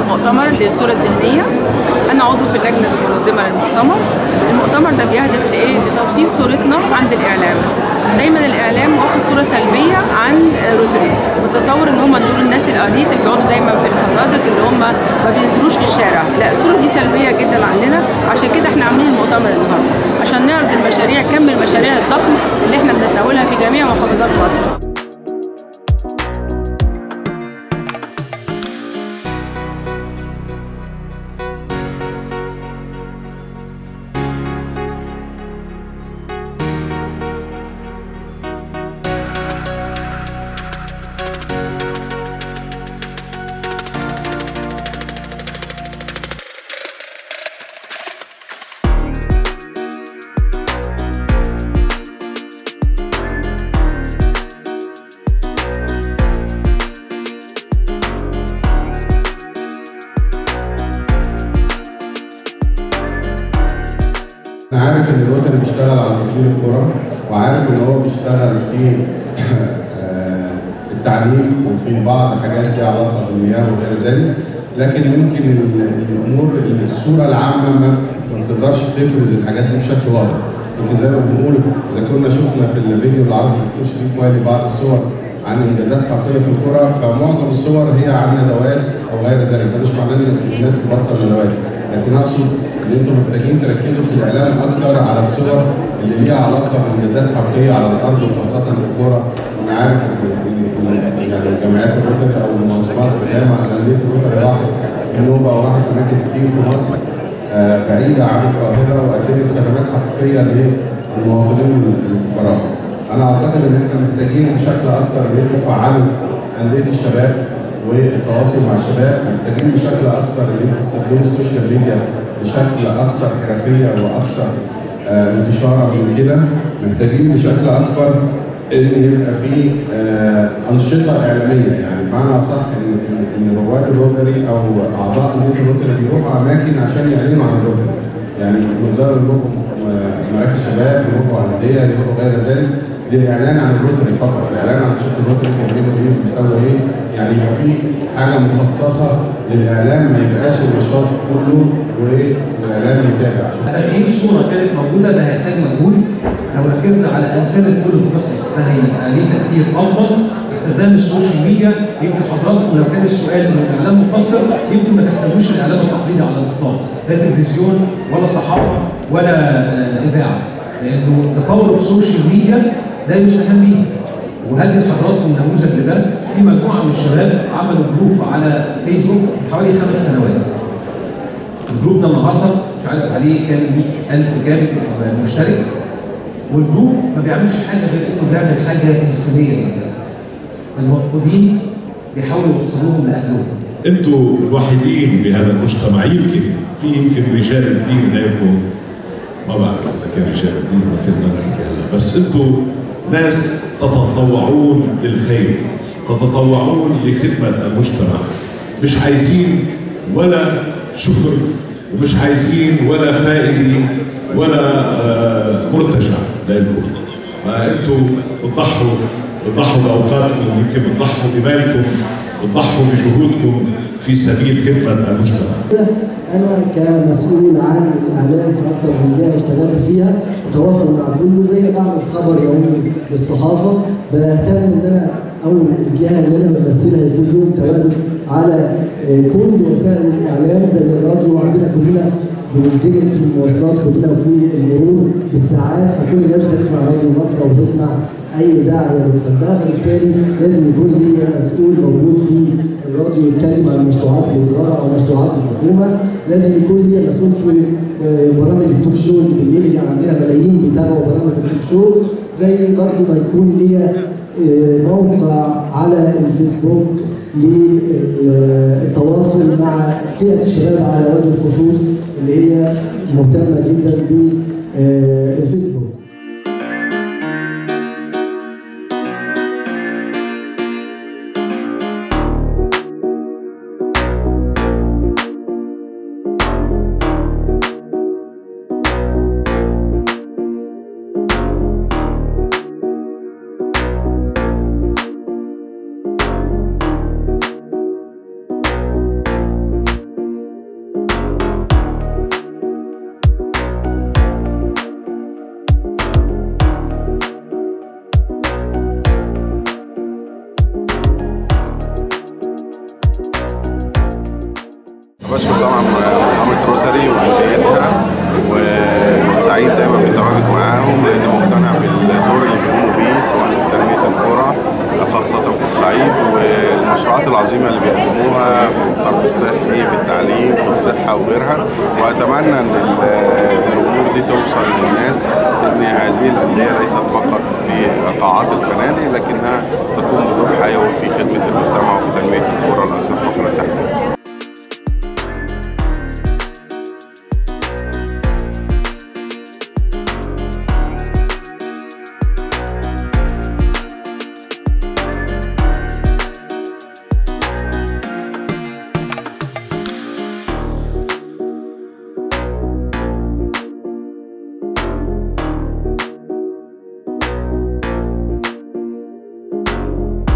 مؤتمر للصورة الذهنية. أنا عضو في اللجنة المنظمة للمؤتمر. المؤتمر ده بيهدف لإيه؟ لتوصيل صورتنا عند الإعلام. دايما الإعلام واخد صورة سلبية عن روتري، متصور إن هم دول الناس الأليت اللي بيقعدوا دايما في الفنادق اللي هم ما بينزلوش للشارع. لا، الصورة دي سلبية جدا عننا، عشان كده احنا عاملين المؤتمر النهارده عشان نعرض المشاريع، كم المشاريع الضخم اللي احنا بنتناولها في جميع محافظات مصر. أنا عارف إن الوطني بيشتغل على تطوير الكرة، وعارف إن هو بيشتغل في التعليم وفي بعض حاجات ليها علاقة بالمياه وغير ذلك، لكن ممكن الأمور الصورة العامة ما بتقدرش تفرز الحاجات دي بشكل واضح. يمكن زي ما بنقول إذا كنا شفنا في الفيديو العرض الدكتور شريف وائل بعض الصور عن إنجازات حقيقية في الكرة، فمعظم الصور هي عن ندوات أو غير ذلك، ده مش معناه إن الناس تبطل ندوات، لكن أقصد ان انتم محتاجين تركزوا في الاعلام اكتر على الصور اللي ليها علاقه بانجازات حقيقيه على الارض وخاصه في الكوره. وانا عارف ان يعني الجمعيات الروتري او المنظمات القدامى انديه الروتري راحت النوبه وراحت اماكن كتير في مصر بعيده عن القاهره وقدمت خدمات حقيقيه للمواطنين الفقراء. انا اعتقد ان احنا محتاجين بشكل اكتر ان انتم تفعلوا انديه الشباب والتواصل مع الشباب، محتاجين بشكل اكتر ان انتم تستخدموا السوشيال ميديا بشكل اكثر حرفيه واكثر انتشارا من كده، محتاجين بشكل اكبر ان يبقى في انشطه اعلاميه، يعني بمعنى اصح ان رواد الروتري او اعضاء انديه الروتري بيروحوا اماكن عشان يعلنوا عن الروتري، يعني يقدروا يروحوا مراكز شباب، يروحوا انديه، يروحوا غير ذلك للاعلان عن الروتري فقط، الاعلان عن نشاط الروتري بيعملوا ايه، بيسووا ايه، يعني يبقى في حاجه مخصصه للاعلام، ما يبقاش النشاط كله والاعلام يتابع. تغيير صوره كانت موجوده ده هيحتاج مجهود، لو ركزنا على امثله كل متخصص ده هيبقى ليه تاثير افضل. استخدام السوشيال ميديا، يمكن حضراتكم لو كان السؤال من الاعلام مقصر يمكن ما تحتاجوش الاعلام التقليدي على الاطلاق، لا تلفزيون ولا صحافه ولا اذاعه، لانه التطور في السوشيال ميديا لا يستهان به. وهدي لحضراتكم نموذج لده، في مجموعه من الشباب عملوا جروب على فيسبوك من حوالي 5 سنوات. الجروب ده النهارده مش عارف عليه كام 100,000 كام مشترك، والجروب ما بيعملش حاجه غير انه بيعمل حاجه انسانيه جدا. المفقودين بيحاولوا يوصلوهم لاهلهم. انتوا الوحيدين بهذا المجتمع، يمكن رجال الدين غيركم، ما بعرف اذا كان رجال الدين ما فينا نحكي هلا، بس انتوا ناس تتطوعون للخير، تتطوعون لخدمة المجتمع، مش عايزين ولا شكر ومش عايزين ولا فائدة ولا مرتجع لكم. فانتوا بتضحوا بأوقاتكم، يمكن بتضحوا بمالكم، بتضحوا بجهودكم في سبيل خدمة المجتمع. أنا كمسؤول عن الإعلام في أكثر من جهة اشتغلت فيها، بتواصل مع كله زي ما بعمل خبر يومي للصحافة، بهتم إن أنا أو الجهة اللي أنا بمثلها يكون لهم تواجد على كل وسائل الإعلام زي الراديو، وعندنا كلنا بننزل في المواصلات كلنا وفي المرور بالساعات، فكل الناس بتسمع راديو مصر أو بتسمع أي إذاعة بتحبها، فبالتالي لازم يكون لي مسؤول موجود في الراديو يتكلم عن مشروعات الوزارة أو مشروعات الحكومة، لازم يكون لي مسؤول في برامج التوك شو اللي بالليل اللي عندنا ملايين بيتابعوا برامج التوك شو، زي برضه ما يكون لي موقع على الفيسبوك للتواصل مع فئة الشباب على وجه الخصوص اللي هي مهتمة جدا بالفيسبوك. بشكر طبعا منظمة روتري وأنديتها، وسعيد دايما بالتواجد معاهم لأني مقتنع بالدور اللي بيقوموا بيه سواء في تنمية القرى خاصة في الصعيد، والمشروعات العظيمة اللي بيقدموها في الصرف الصحي، في التعليم، في الصحة وغيرها. وأتمنى أن الأمور دي توصل للناس، أن هذه الأندية ليست فقط في قاعات الفنادق لكنها تكون